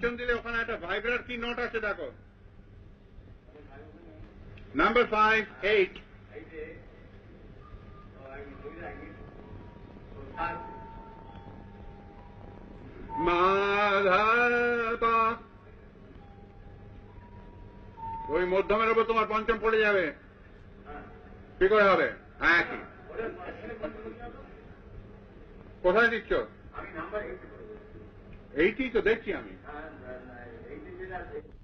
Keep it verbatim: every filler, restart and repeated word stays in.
পিছন দিলে ওখানে একটা ভাইব্রার কি নোট আছে দেখো, নাম্বার ফাইভ এইট। মাধা ওই মধ্যমের উপর তোমার পঞ্চম পড়ে যাবে, কি করে হবে? হ্যাঁ, কি কোথায় দিচ্ছ? এইটি তো দেখছি আমি।